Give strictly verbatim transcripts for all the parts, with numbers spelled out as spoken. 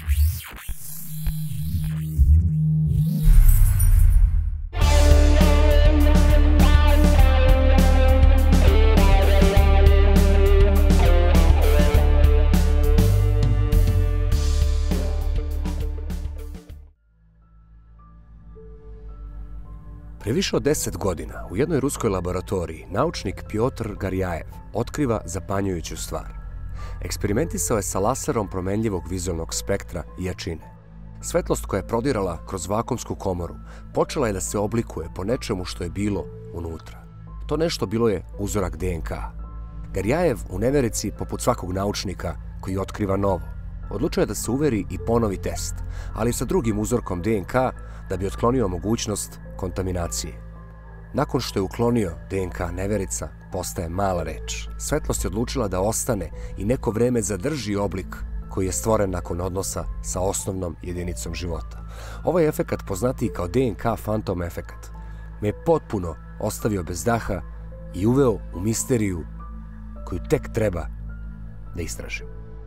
Pre više od deset godina u jednoj ruskoj laboratoriji naučnik Pjotr Garjajev otkriva zapanjujuću stvar. Eksperimentisao je sa laserom promenljivog vizualnog spektra i jačine. Svetlost koja je prodirala kroz vakumsku komoru počela je da se oblikuje po nečemu što je bilo unutra. To nešto bilo je uzorak D N K. Garjajev u neverici, poput svakog naučnika koji otkriva novo, odlučio je da se uveri i ponovi test, ali sa drugim uzorkom D N K da bi otklonio mogućnost kontaminacije. Nakon što je uklonio D N K, neverica postaje mala reč. Svetlost je odlučila da ostane i neko vreme zadrži oblik koji je stvoren nakon odnosa sa osnovnom jedinicom života. Ovaj efekat, poznatiji kao D N K fantom efekat, me je potpuno ostavio bez daha i uveo u misteriju koju tek treba da istražim.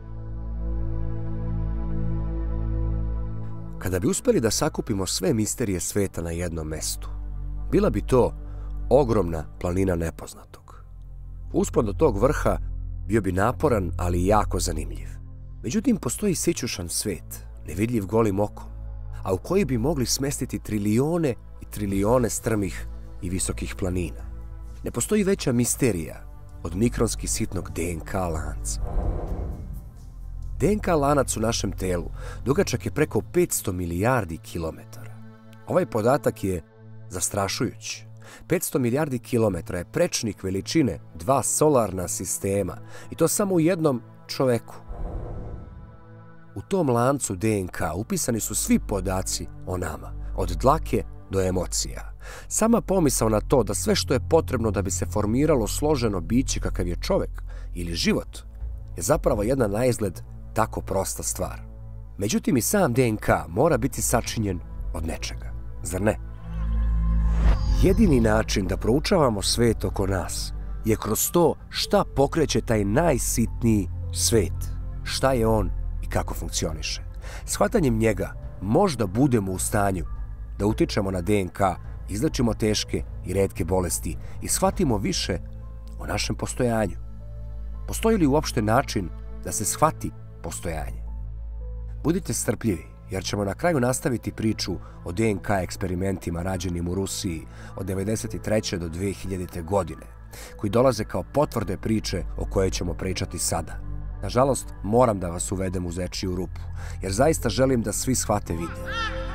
Kada bi uspeli da sakupimo sve misterije sveta na jednom mestu, bila bi to ogromna planina nepoznatog. Uspon do tog vrha bio bi naporan, ali i jako zanimljiv. Međutim, postoji sićušan svet, nevidljiv golim okom, a u koji bi mogli smestiti trilione i trilione strmih i visokih planina. Ne postoji veća misterija od mikronski sitnog D N K lanca. D N K lanac u našem telu dugačak je preko petsto milijardi kilometara. Ovaj podatak je zastrašujući. petsto milijardi kilometara je prečnik veličine dva solarna sistema i to samo u jednom čoveku. U tom lancu D N K upisani su svi podaci o nama, od dlake do emocija. Sama pomisao na to da sve što je potrebno da bi se formiralo složeno biće kakav je čovek ili život je zapravo jedna naizgled tako prosta stvar. Međutim, i sam D N K mora biti sačinjen od nečega, zar ne? Jedini način da proučavamo svet oko nas je kroz to šta pokreće taj najsitniji svet, šta je on i kako funkcioniše. Shvatanjem njega možda budemo u stanju da utičemo na D N K, izlečimo teške i retke bolesti i shvatimo više o našem postojanju. Postoji li uopšte način da se shvati postojanje? Budite strpljivi, jer ćemo na kraju nastaviti priču o D N K eksperimentima rađenim u Rusiji od devedeset treće do dve hiljadite godine, koji dolaze kao potvrde priče o kojoj ćemo pričati sada. Nažalost, moram da vas uvedem u zečiju rupu, jer zaista želim da svi shvate video.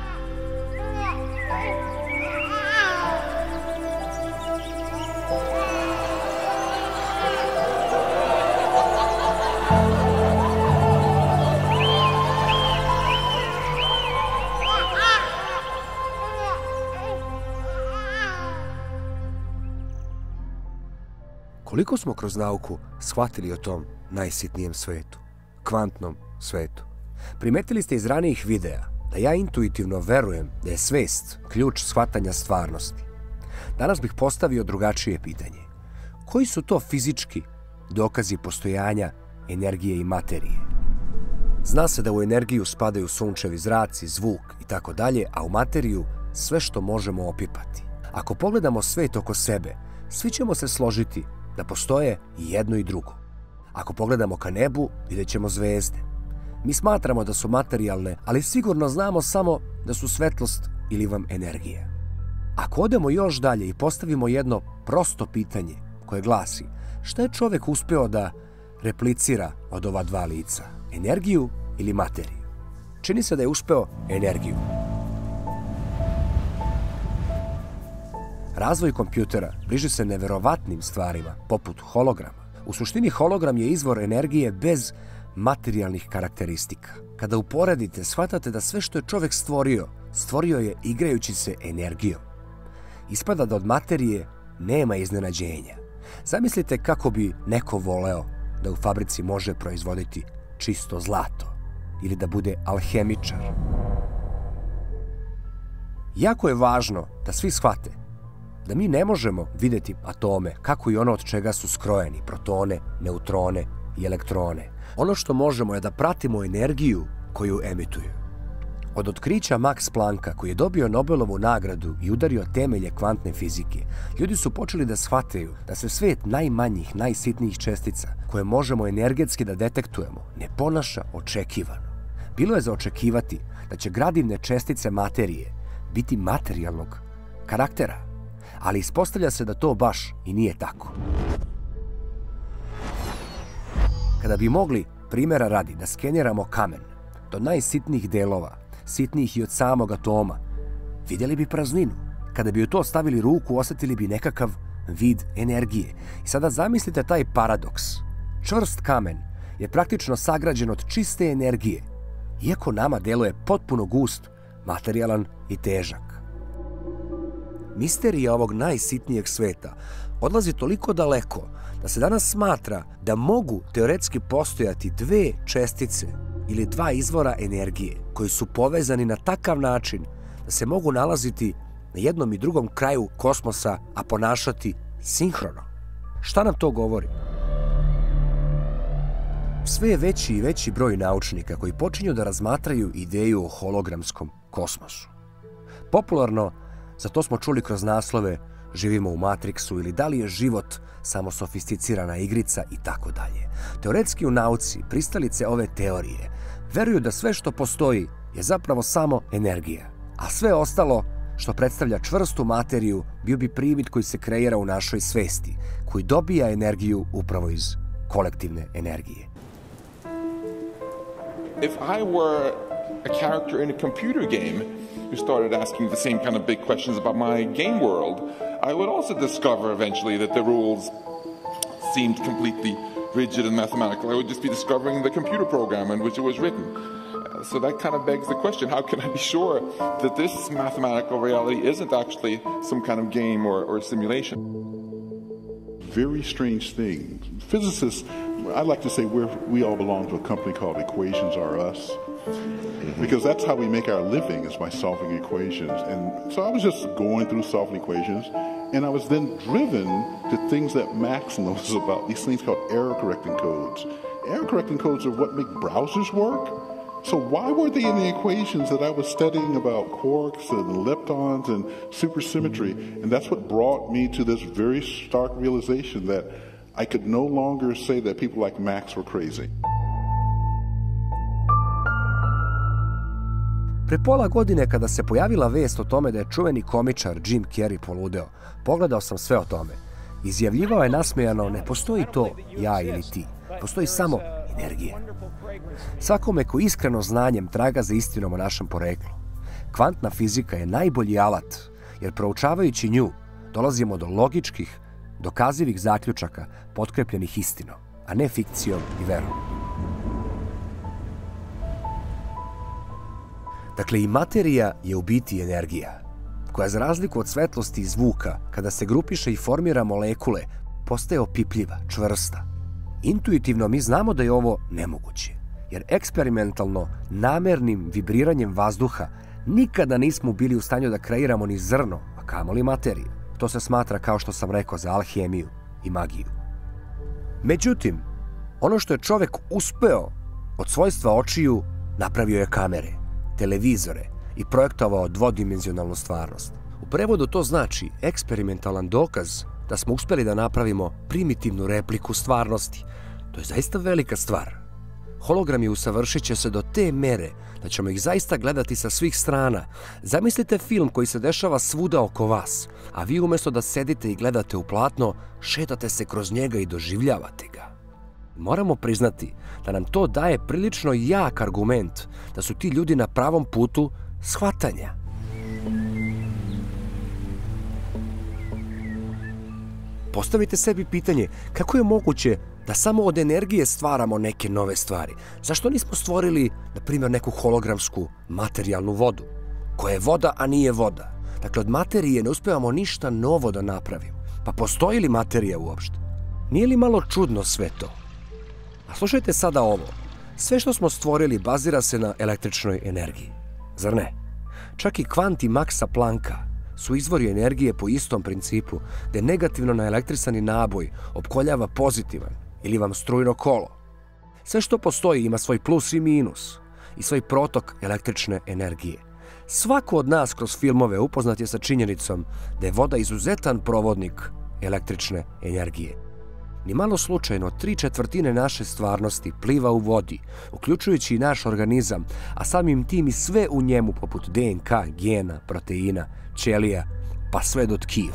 Koliko smo kroz nauku shvatili o tom najsitnijem svetu, kvantnom svetu? Primetili ste iz ranijih videa da ja intuitivno verujem da je svest ključ shvatanja stvarnosti. Danas bih postavio drugačije pitanje. Koji su to fizički dokazi postojanja energije i materije? Zna se da u energiju spadaju sunčevi zraci, zvuk i tako dalje, a u materiju sve što možemo opipati. Ako pogledamo svet oko sebe, svi ćemo se složiti da postoje i jedno i drugo. Ako pogledamo ka nebu, vidjet ćemo zvezde. Mi smatramo da su materijalne, ali sigurno znamo samo da su svetlost ili vam energija. Ako odemo još dalje i postavimo jedno prosto pitanje koje glasi šta je čovek uspeo da replicira od ova dva lica, energiju ili materiju? Čini se da je uspeo energiju. Razvoj kompjutera bliži se neverovatnim stvarima, poput holograma. U suštini, hologram je izvor energije bez materijalnih karakteristika. Kada uporedite, shvatate da sve što je čovek stvorio, stvorio je igrajući se energijom. Ispada da od materije nema iznenađenja. Zamislite kako bi neko voleo da u fabrici može proizvoditi čisto zlato ili da bude alhemičar. Jako je važno da svi shvate da mi ne možemo vidjeti atome kako i ono od čega su skrojeni, protone, neutrone i elektrone. Ono što možemo je da pratimo energiju koju emituju. Od otkrića Max Plancka, koji je dobio Nobelovu nagradu i udario temelje kvantne fizike, ljudi su počeli da shvataju da se svet najmanjih, najsitnijih čestica, koje možemo energetski da detektujemo, ne ponaša očekivano. Bilo je za očekivati da će gradivne čestice materije biti materijalnog karaktera, ali ispostavlja se da to baš i nije tako. Kada bi mogli, primjera radi, da skeniramo kamen do najsitnijih delova, sitnijih i od samog atoma, vidjeli bi prazninu. Kada bi u to stavili ruku, osjetili bi nekakav vid energije. I sada zamislite taj paradoks. Čvrst kamen je praktično sagrađen od čiste energije, iako nama deluje potpuno gust, materijalan i težak. Misterija ovog najsitnijeg sveta odlazi toliko daleko da se danas smatra da mogu teoretski postojati dve čestice ili dva izvora energije koji su povezani na takav način da se mogu nalaziti na jednom i drugom kraju kosmosa, a ponašati sinhrono. Šta nam to govori? Sve je veći i veći broj naučnika koji počinju da razmatraju ideju o hologramskom kosmosu. Popularno, za to smo čuli kroz naslove živimo u Matrixu ili da li je život samo sofisticirana igrica i tako dalje. Teoretski u nauci pristalice ove teorije veruju da sve što postoji je zapravo samo energija, a sve ostalo što predstavlja čvrstu materiju bio bi privid koji se kreira u našoj svesti, koji dobija energiju upravo iz kolektivne energije. If I were a character in a computer game who started asking the same kind of big questions about my game world, I would also discover eventually that the rules seemed completely rigid and mathematical. I would just be discovering the computer program in which it was written. Uh, so that kind of begs the question, how can I be sure that this mathematical reality isn't actually some kind of game or, or simulation? Very strange thing. Physicists, I like to say we're, we all belong to a company called Equations R Us. Because that's how we make our living, is by solving equations. And so I was just going through solving equations, and I was then driven to things that Max knows about, these things called error correcting codes. Error correcting codes are what make browsers work. So why were they in the equations that I was studying about quarks and leptons and supersymmetry? And that's what brought me to this very stark realization that I could no longer say that people like Max were crazy. Pre pola godine kada se pojavila vest o tome da je čuveni komičar Jim Carrey poludeo, pogledao sam sve o tome. Izjavljivao je nasmejano, ne postoji to ja ili ti, postoji samo energija. Svakome ko iskreno znanjem traga za istinom o našem poreklu. Kvantna fizika je najbolji alat, jer proučavajući nju dolazimo do logičkih, dokazivih zaključaka potkrepljenih istinom, a ne fikcijom i verom. Dakle, i materija je u biti energija, koja za razliku od svetlosti i zvuka, kada se grupiše i formira molekule, postaje opipljiva, čvrsta. Intuitivno mi znamo da je ovo nemoguće, jer eksperimentalno, namernim vibriranjem vazduha nikada nismo bili u stanju da kreiramo ni zrno, a kamoli materiju. To se smatra, kao što sam rekao, za alhemiju i magiju. Međutim, ono što je čovek uspeo od svojstva očiju, napravio je kamere, televizore i projektovao dvodimenzionalnu stvarnost. U prevodu to znači eksperimentalan dokaz da smo uspeli da napravimo primitivnu repliku stvarnosti. To je zaista velika stvar. Hologrami usavršit će se do te mere da ćemo ih zaista gledati sa svih strana. Zamislite film koji se dešava svuda oko vas, a vi umjesto da sedite i gledate u platno, šetate se kroz njega i doživljavate ga. Moramo priznati da nam to daje prilično jak argument da su ti ljudi na pravom putu shvatanja. Postavite sebi pitanje kako je moguće da samo od energije stvaramo neke nove stvari. Zašto nismo stvorili, na primjer, neku hologramsku materijalnu vodu, koja je voda, a nije voda? Dakle, od materije ne uspevamo ništa novo da napravimo. Pa postoji li materija uopšte? Nije li malo čudno sve to? A slušajte sada ovo. Sve što smo stvorili bazira se na električnoj energiji. Zar ne? Čak i kvanti Maxa Plancka su izvori energije po istom principu, gde negativno naelektrisani naboj opkoljava pozitivan ili vam strujno kolo. Sve što postoji ima svoj plus i minus. i svoj protok električne energije. Svako od nas kroz filmove upoznat je sa činjenicom da je voda izuzetan provodnik električne energije. Ni malo slučajno, tri četvrtine naše stvarnosti pliva u vodi, uključujući i naš organizam, a samim tim i sve u njemu poput D N K, gena, proteina, ćelija, pa sve do tkiva.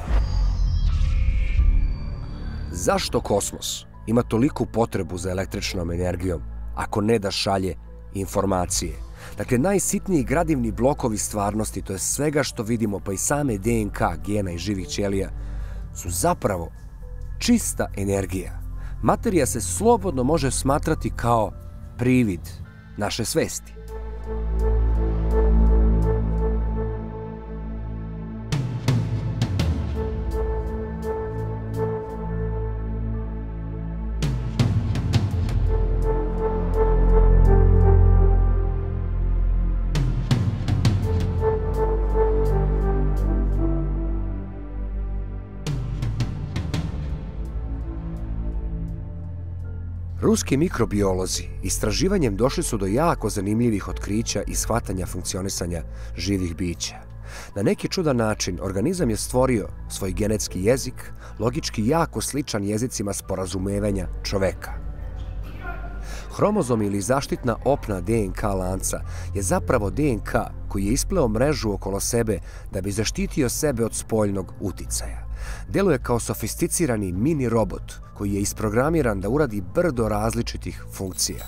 Zašto kosmos ima toliku potrebu za električnom energijom, ako ne da šalje informacije? Dakle, najsitniji gradivni blokovi stvarnosti, to je svega što vidimo, pa i same D N K, gena i živih ćelija, su zapravo čista energija. Materija se slobodno može smatrati kao privid naše svesti. Ruski mikrobiolozi istraživanjem došli su do jako zanimljivih otkrića i shvatanja funkcionisanja živih bića. Na neki čudan način organizam je stvorio svoj genetski jezik, logički jako sličan jezicima sporazumevanja čoveka. Hromozom ili zaštitna opna D N K lanca je zapravo D N K koji je ispleo mrežu okolo sebe da bi zaštitio sebe od spoljnog uticaja. Deluje kao sofisticirani mini robot koji je isprogramiran da uradi brdo različitih funkcija.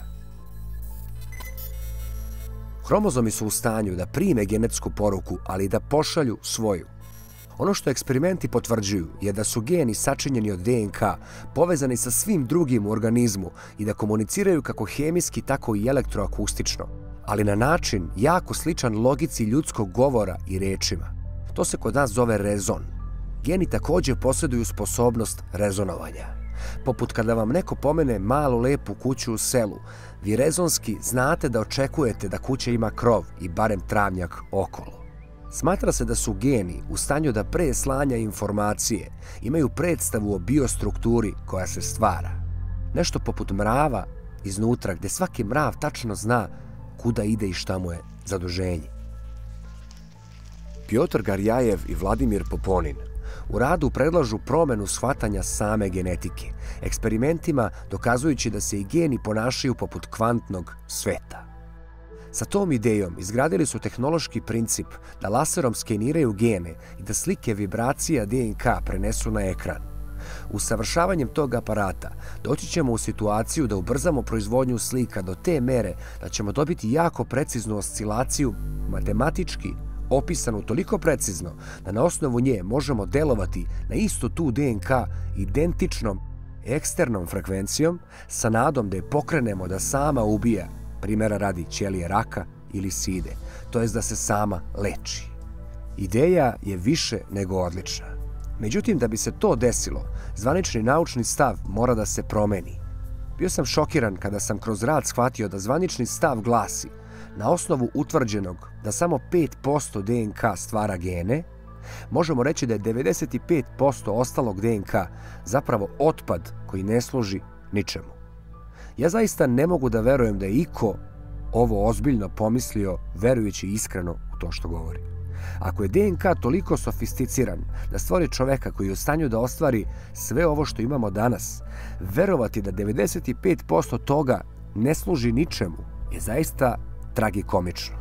Hromozomi su u stanju da prime genetsku poruku, ali i da pošalju svoju. Ono što eksperimenti potvrđuju je da su geni sačinjeni od D N K povezani sa svim drugim u organizmu i da komuniciraju kako hemijski, tako i elektroakustično, ali na način jako sličan logici ljudskog govora i rečima. To se kod nas zove rezon. Geni također posjeduju sposobnost rezonovanja. Poput kada vam neko pomene malu lepu kuću u selu, vi rezonski znate da očekujete da kuća ima krov i barem travnjak okolo. Smatra se da su geni u stanju da pre slanja informacije imaju predstavu o biostrukturi koja se stvara. Nešto poput mrava iznutra, gdje svaki mrav tačno zna kuda ide i šta mu je zaduženje. Pjotr Garjajev i Vladimir Poponin u radu predlažu promenu shvatanja same genetike, eksperimentima dokazujući da se i geni ponašaju poput kvantnog sveta. Sa tom idejom izgradili su tehnološki princip da laserom skeniraju gene i da slike vibracija D N K prenesu na ekran. Usavršavanjem tog aparata doći ćemo u situaciju da ubrzamo proizvodnju slika do te mere da ćemo dobiti jako preciznu oscilaciju, matematički opisanu toliko precizno da na osnovu nje možemo delovati na istu tu D N K identičnom eksternom frekvencijom sa nadom da je pokrenemo da sama ubija, primjera radi ćelije raka ili side, to jest da se sama leči. Ideja je više nego odlična. Međutim, da bi se to desilo, zvanični naučni stav mora da se promeni. Bio sam šokiran kada sam kroz rad shvatio da zvanični stav glasi: na osnovu utvrđenog da samo pet posto D N K stvara gene, možemo reći da je devedeset pet posto ostalog D N K zapravo otpad koji ne služi ničemu. Ja zaista ne mogu da verujem da je iko ovo ozbiljno pomislio verujući iskreno u to što govori. Ako je D N K toliko sofisticiran da stvori čoveka koji je u stanju da ostvari sve ovo što imamo danas, verovati da devedeset pet posto toga ne služi ničemu je zaista tragikomično.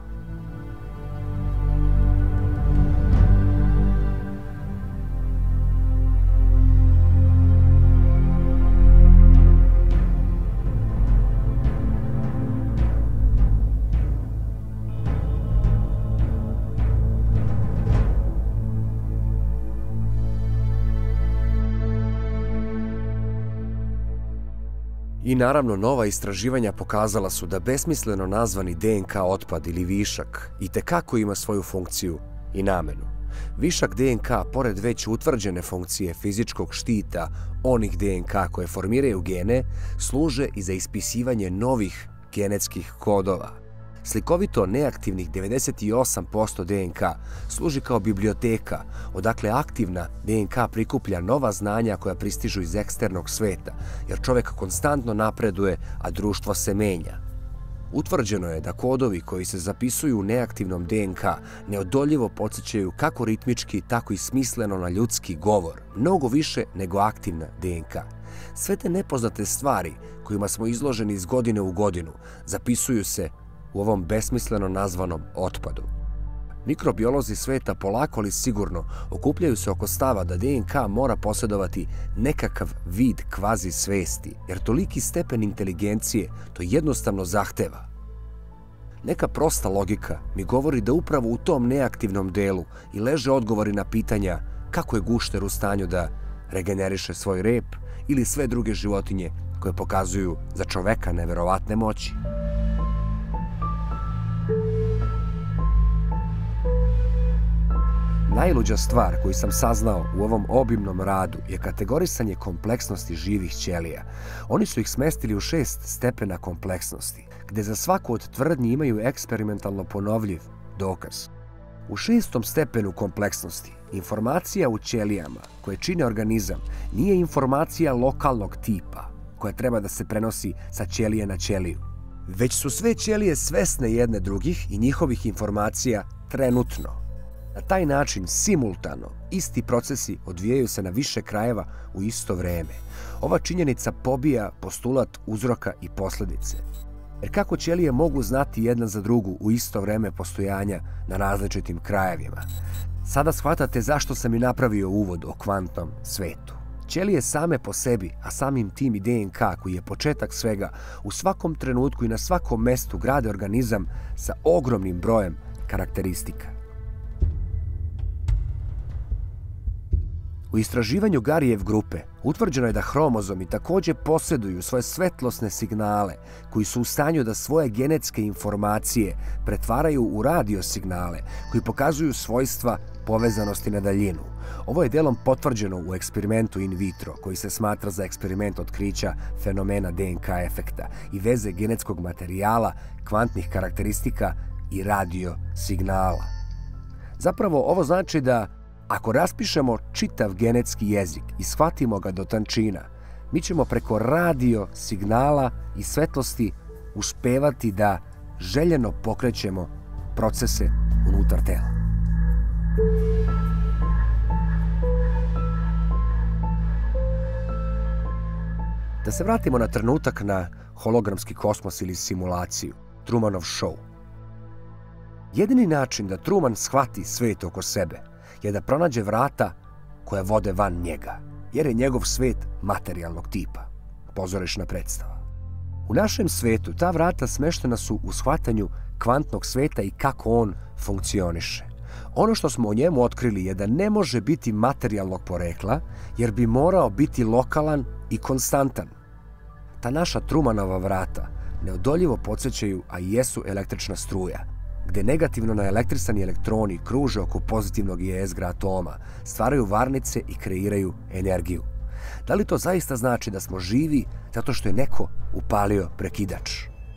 I naravno, nova istraživanja pokazala su da besmisleno nazvani D N K otpad ili višak itekako ima svoju funkciju i namenu. Višak D N K, pored već utvrđene funkcije fizičkog štita onih D N K koje formiraju gene, služe i za ispisivanje novih genetskih kodova. Slikovito neaktivnih devedeset osam posto D N K služi kao biblioteka, odakle aktivna D N K prikuplja nova znanja koja pristižu iz eksternog sveta, jer čovjek konstantno napreduje, a društvo se menja. Utvrđeno je da kodovi koji se zapisuju u neaktivnom D N K neodoljivo podsjećaju kako ritmički, tako i smisleno na ljudski govor, mnogo više nego aktivna D N K. Sve te nepoznate stvari kojima smo izloženi iz godine u godinu zapisuju se u ovom besmisleno nazvanom otpadu. Mikrobiolozi sveta polako ali sigurno okupljaju se oko stava da D N K mora posjedovati nekakav vid kvazi svesti, jer toliki stepen inteligencije to jednostavno zahteva. Neka prosta logika mi govori da upravo u tom neaktivnom delu i leže odgovori na pitanja kako je gušter u stanju da regeneriše svoj rep ili sve druge životinje koje pokazuju za čoveka neverovatne moći. Najluđa stvar koju sam saznao u ovom obimnom radu je kategorisanje kompleksnosti živih ćelija. Oni su ih smestili u šest stepena kompleksnosti, gde za svaku od tvrdnji imaju eksperimentalno ponovljiv dokaz. U šestom stepenu kompleksnosti informacija u ćelijama koje čine organizam nije informacija lokalnog tipa koja treba da se prenosi sa ćelije na ćeliju, već su sve ćelije svesne jedne drugih i njihovih informacija trenutno. Na taj način, simultano, isti procesi odvijaju se na više krajeva u isto vreme. Ova činjenica pobija postulat uzroka i posljedice. Jer kako ćelije mogu znati jedna za drugu u isto vreme postojanja na različitim krajevima? Sada shvatate zašto sam i napravio uvod o kvantnom svetu. Ćelije same po sebi, a samim tim i D N K koji je početak svega, u svakom trenutku i na svakom mestu grade organizam sa ogromnim brojem karakteristika. U istraživanju Garijev grupe utvrđeno je da hromozomi također posjeduju svoje svetlosne signale koji su u stanju da svoje genetske informacije pretvaraju u radio signale koji pokazuju svojstva povezanosti na daljinu. Ovo je delom potvrđeno u eksperimentu in vitro koji se smatra za eksperiment otkrića fenomena D N K efekta i veze genetskog materijala, kvantnih karakteristika i radio signala. Zapravo ovo znači da ako raspišemo čitav genetski jezik i shvatimo ga do tančina, mi ćemo preko radio signala i svetlosti uspevati da željeno pokrećemo procese unutar tela. Da se vratimo na trenutak na hologramski kosmos ili simulaciju, Trumanov show. Jedini način da Truman shvati svet oko sebe je da pronađe vrata koja vode van njega, jer je njegov svet materijalnog tipa, pozorišna predstava. U našem svetu ta vrata smeštena su u shvatanju kvantnog sveta i kako on funkcioniše. Ono što smo o njemu otkrili je da ne može biti materijalnog porekla, jer bi morao biti lokalan i konstantan. Ta naša Trumanova vrata neodoljivo podsjećaju, a i jesu električna struja, gde negativno naelektrisani elektroni kruže oko pozitivnog jezgra atoma, stvaraju varnice i kreiraju energiju. Da li to zaista znači da smo živi zato što je neko upalio prekidač?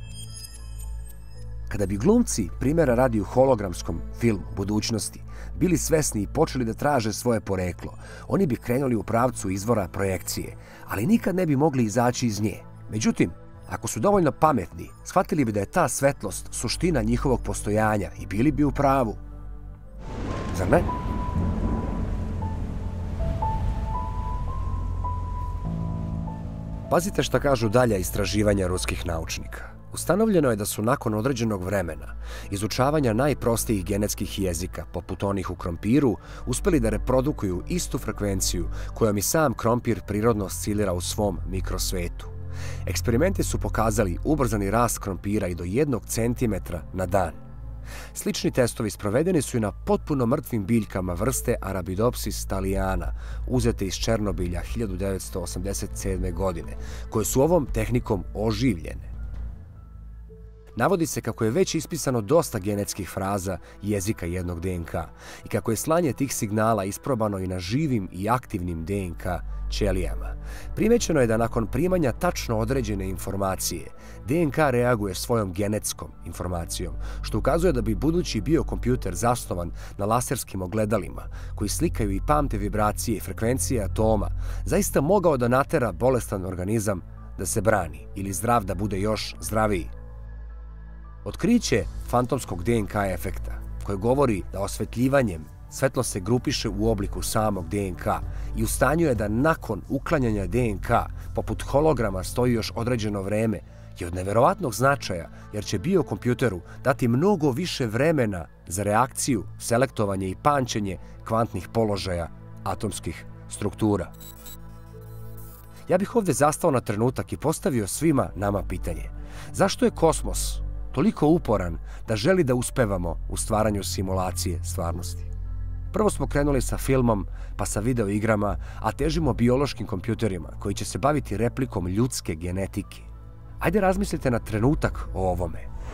Kada bi glumci, primjera radi u hologramskom filmu budućnosti, bili svesni i počeli da traže svoje poreklo, oni bi krenuli u pravcu izvora projekcije, ali nikad ne bi mogli izaći iz nje. Međutim, ako su dovoljno pametni, shvatili bi da je ta svetlost suština njihovog postojanja i bili bi u pravu. Zar ne? Pazite šta kažu dalja istraživanja ruskih naučnika. Ustanovljeno je da su nakon određenog vremena izučavanja najprostijih genetskih jezika, poput onih u krompiru, uspeli da reprodukuju istu frekvenciju kojom i sam krompir prirodno oscilira u svom mikrosvetu. Eksperimenti su pokazali ubrzani rast krompira i do jednog centimetra na dan. Slični testovi sprovedeni su i na potpuno mrtvim biljkama vrste Arabidopsis thaliana, uzete iz Černobilja hiljadu devetsto osamdeset sedme. godine, koje su ovom tehnikom oživljene. Navodi se kako je već ispisano dosta genetskih fraza jezika jednog D N K i kako je slanje tih signala isprobano i na živim i aktivnim D N K ćelijama. Primećeno je da nakon primanja tačno određene informacije, D N K reaguje svojom genetskom informacijom, što ukazuje da bi budući biokompjuter zasnovan na laserskim ogledalima, koji slikaju i pamte vibracije i frekvencije atoma, zaista mogao da natera bolestan organizam da se brani ili zdrav da bude još zdraviji. Otkriće fantomskog D N K efekta, koje govori da osvetljivanjem svetlo se grupiše u obliku samog D N K i u stanju je da nakon uklanjanja D N K poput holograma stoji još određeno vreme, je od neverovatnog značaja jer će biokompjuteru dati mnogo više vremena za reakciju, selektovanje i pamćenje kvantnih položaja atomskih struktura. Ja bih ovdje zastao na trenutak i postavio svima nama pitanje. Zašto je kosmos toliko uporan da želi da uspevamo u stvaranju simulacije stvarnosti? Prvo smo krenuli sa filmom, pa sa video igrama, a težimo biološkim kompjuterima koji će se baviti replikom ljudske genetike. Ajde razmislite na trenutak o ovome.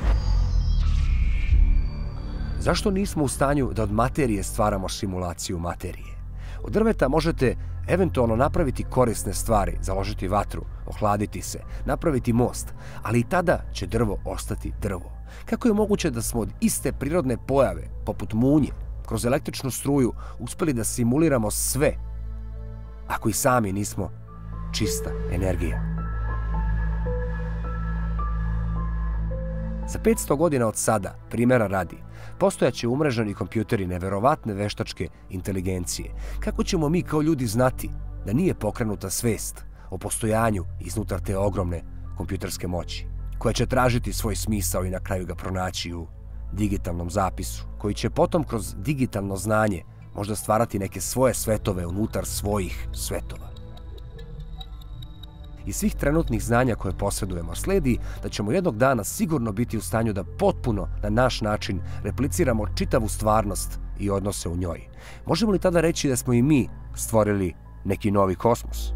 Zašto nismo u stanju da od materije stvaramo simulaciju materije? Od drveta možete eventualno napraviti korisne stvari, založiti vatru, ohladiti se, napraviti most, ali i tada će drvo ostati drvo. Kako je moguće da smo od iste prirodne pojave, poput munje, kroz električnu struju uspeli da simuliramo sve, ako i sami nismo čista energija? Za petsto godina od sada, primjera radi, postojaće umreženi kompjuteri neverovatne veštačke inteligencije. Kako ćemo mi kao ljudi znati da nije pokrenuta svest o postojanju iznutar te ogromne kompjuterske moći, koja će tražiti svoj smisao i na kraju ga pronaći u digitalnom zapisu, koji će potom kroz digitalno znanje možda stvarati neke svoje svetove unutar svojih svetova? Iz svih trenutnih znanja koje posjedujemo sledi da ćemo jednog dana sigurno biti u stanju da potpuno na naš način repliciramo čitavu stvarnost i odnose u njoj. Možemo li tada reći da smo i mi stvorili neki novi kosmos?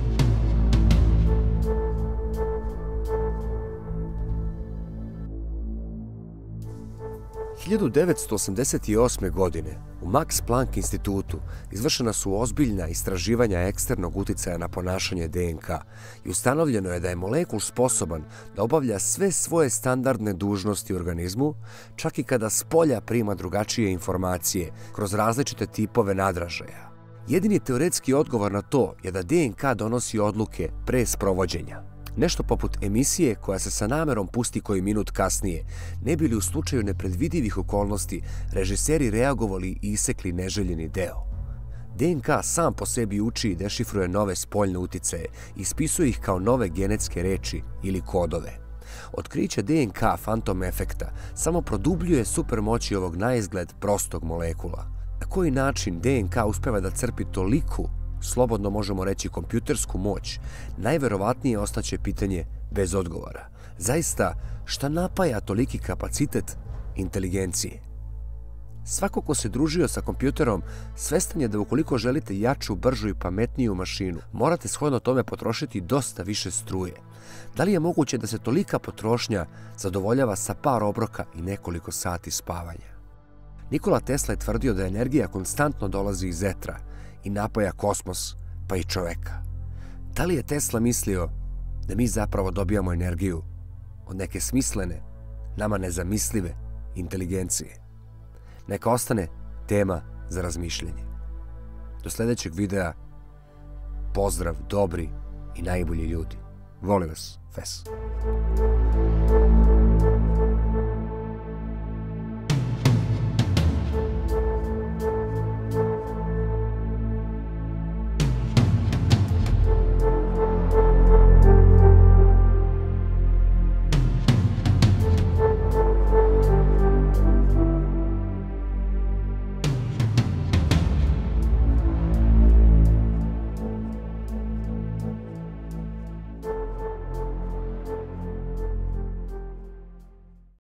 hiljadu devetsto osamdeset osme. godine u Max Planck institutu izvršena su ozbiljna istraživanja eksternog uticaja na ponašanje D N K i ustanovljeno je da je molekul sposoban da obavlja sve svoje standardne dužnosti u organizmu, čak i kada spolja prima drugačije informacije kroz različite tipove nadražaja. Jedini teoretski odgovor na to je da D N K donosi odluke pre sprovođenja. Nešto poput emisije koja se sa namerom pusti koji minut kasnije, ne bi li u slučaju nepredvidivih okolnosti režiseri reagovali i isekli neželjeni deo. D N K sam po sebi uči i dešifruje nove spoljne uticaje i ispisuje ih kao nove genetske reči ili kodove. Otkriće D N K fantom efekta samo produbljuje supermoći ovog naizgled prostog molekula. Na koji način D N K uspeva da crpi toliku, slobodno možemo reći kompjutersku moć, najverovatnije ostaće pitanje bez odgovora. Zaista, šta napaja toliki kapacitet inteligencije? Svako ko se družio sa kompjuterom svestan je da ukoliko želite jaču, bržu i pametniju mašinu, morate shodno tome potrošiti dosta više struje. Da li je moguće da se tolika potrošnja zadovoljava sa par obroka i nekoliko sati spavanja? Nikola Tesla je tvrdio da energija konstantno dolazi iz etra i napaja kosmos, pa i čoveka. Da li je Tesla mislio da mi zapravo dobijamo energiju od neke smislene, nama nezamislive inteligencije? Neka ostane tema za razmišljanje. Do sljedećeg videa, pozdrav dobri i najbolji ljudi. Volim vas, Fes.